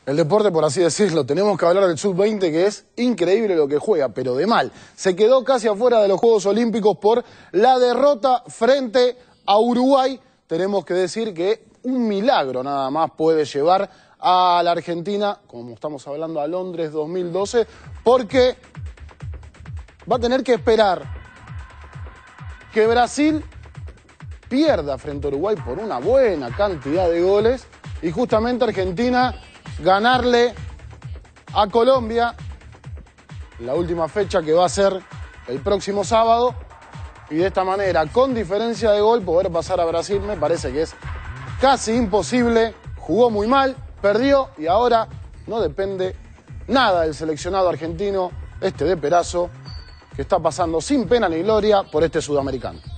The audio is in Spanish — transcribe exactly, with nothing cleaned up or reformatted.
El deporte, por así decirlo. Tenemos que hablar del sub veinte, que es increíble lo que juega, pero de mal. Se quedó casi afuera de los Juegos Olímpicos por la derrota frente a Uruguay. Tenemos que decir que un milagro nada más puede llevar a la Argentina, como estamos hablando, a Londres dos mil doce, porque va a tener que esperar que Brasil pierda frente a Uruguay por una buena cantidad de goles y justamente Argentina ganarle a Colombia la última fecha, que va a ser el próximo sábado, y de esta manera, con diferencia de gol, poder pasar a Brasil. Me parece que es casi imposible. Jugó muy mal, perdió y ahora no depende nada del seleccionado argentino, este de Perazo, que está pasando sin pena ni gloria por este sudamericano.